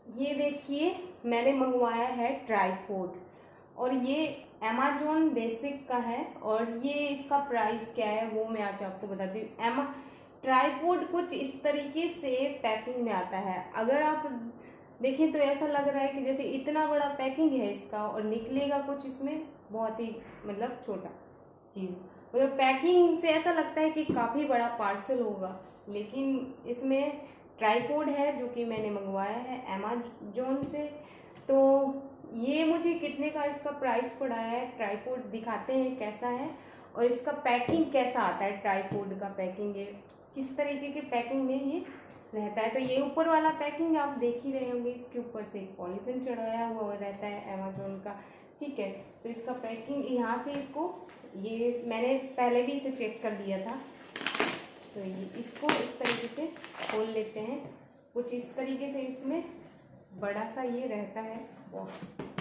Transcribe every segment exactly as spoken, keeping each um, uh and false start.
ये देखिए मैंने मंगवाया है ट्राईपोड, और ये अमेजोन बेसिक का है, और ये इसका प्राइस क्या है वो मैं आज आपको बताती हूँ। एमा ट्राईपोड कुछ इस तरीके से पैकिंग में आता है। अगर आप देखें तो ऐसा लग रहा है कि जैसे इतना बड़ा पैकिंग है इसका, और निकलेगा कुछ इसमें बहुत ही मतलब छोटा चीज़। मतलब पैकिंग से ऐसा लगता है कि काफ़ी बड़ा पार्सल होगा, लेकिन इसमें ट्राईपोड है जो कि मैंने मंगवाया है अमेजोन से। तो ये मुझे कितने का इसका प्राइस पड़ा है, ट्राईपोड दिखाते हैं कैसा है, और इसका पैकिंग कैसा आता है। ट्राईपोड का पैकिंग ये किस तरीके की पैकिंग में ये रहता है। तो ये ऊपर वाला पैकिंग आप देख ही रहे होंगे, इसके ऊपर से एक पॉलीथिन चढ़ाया हुआ रहता है अमेजोन का, ठीक है। तो इसका पैकिंग यहाँ से इसको, ये मैंने पहले भी इसे चेक कर लिया था। तो ये इसको इस तरीके से खोल लेते हैं। कुछ इस तरीके से इसमें बड़ा सा ये रहता है बॉक्स।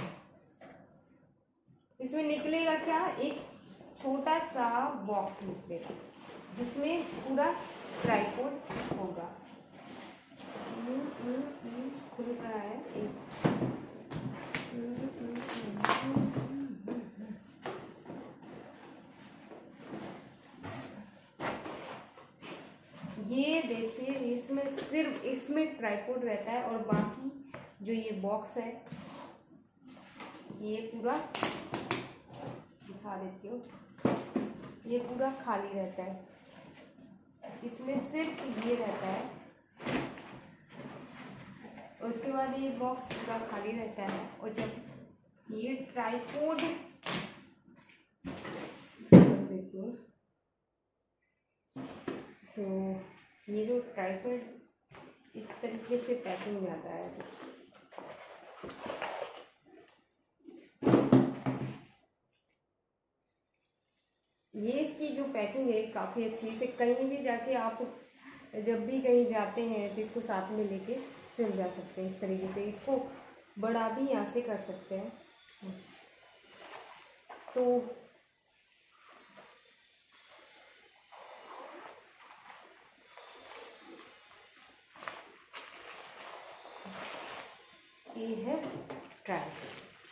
इसमें निकलेगा क्या, एक छोटा सा बॉक्स निकलेगा जिसमें पूरा ट्राईपोड होगा। खुल रहा है एक, ये देखिए इसमें सिर्फ इसमें ट्राईपोड रहता है, और बाकी जो ये बॉक्स है ये पूरा दिखा देती हूँ, ये पूरा खाली रहता है। इसमें सिर्फ ये रहता है, और उसके बाद ये बॉक्स पूरा खाली रहता है। और जब ये ट्राईपोड कर देती हूँ, तो ये जो ट्राईपोड इस तरीके से पैकिंग में आता है। ये इसकी जो पैकिंग है काफ़ी अच्छी से, कहीं भी जाके आप जब भी कहीं जाते हैं तो इसको साथ में लेके चल जा सकते हैं। इस तरीके से इसको बड़ा भी यहाँ से कर सकते हैं। तो ये है ट्राईपोड।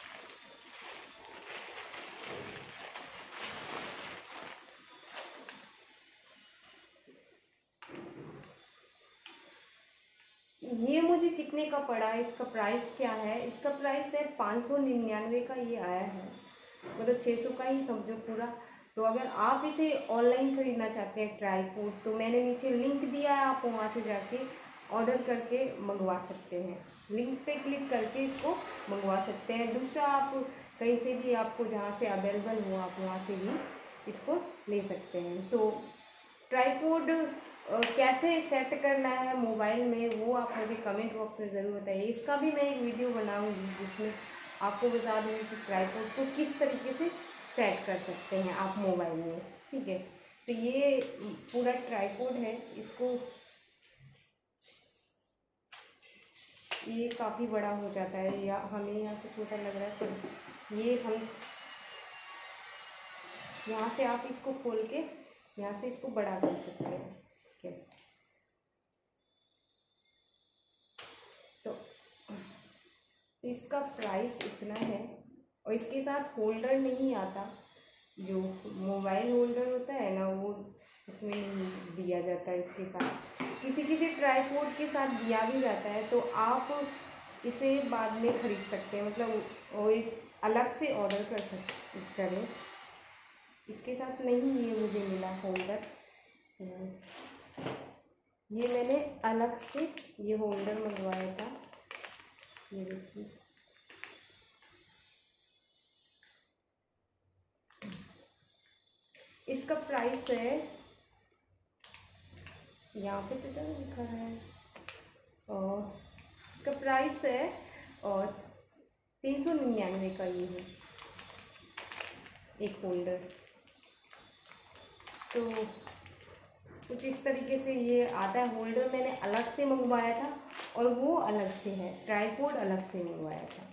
ये मुझे कितने का पड़ा है, इसका प्राइस क्या है, इसका प्राइस है पाँच सौ निन्यानवे का ये आया है, मतलब छः सौ का ही समझो पूरा। तो अगर आप इसे ऑनलाइन ख़रीदना चाहते हैं ट्राईपोड, तो मैंने नीचे लिंक दिया है, आप वहाँ से जाके ऑर्डर करके मंगवा सकते हैं। लिंक पे क्लिक करके इसको मंगवा सकते हैं। दूसरा, आप कहीं से भी आपको जहाँ से अवेलेबल हो आप वहाँ से भी इसको ले सकते हैं। तो ट्राईपोड कैसे सेट करना है मोबाइल में वो आप मुझे कमेंट बॉक्स में ज़रूर बताइए। इसका भी मैं एक वीडियो बनाऊंगी जिसमें आपको बता दूँगी कि ट्राईपोड को किस तरीके से सेट कर सकते हैं आप मोबाइल में, ठीक है। तो ये पूरा ट्राईपोड है, इसको ये काफ़ी बड़ा हो जाता है, या हमें यहाँ से छोटा लग रहा है, तो ये हम यहाँ से आप इसको खोल के यहाँ से इसको बड़ा कर सकते हैं, ठीक है। तो इसका प्राइस इतना है, और इसके साथ होल्डर नहीं आता। जो मोबाइल होल्डर होता है ना, वो इसमें नहीं दिया जाता है इसके साथ। किसी किसी ट्राईपोड के साथ दिया भी जाता है, तो आप इसे बाद में ख़रीद सकते हैं, मतलब वो इस अलग से ऑर्डर कर सकते करें। इसके साथ नहीं ये मुझे मिला होल्डर, ये मैंने अलग से ये होल्डर मंगवाया था। ये देखिए, इसका प्राइस है, यहाँ पे तो ज़्यादा लिखा है, और इसका प्राइस है और तीन सौ निन्यानवे का ये है एक होल्डर। तो कुछ इस तरीके से ये आता है। होल्डर मैंने अलग से मंगवाया था, और वो अलग से है, ट्राईपोड अलग से मंगवाया था।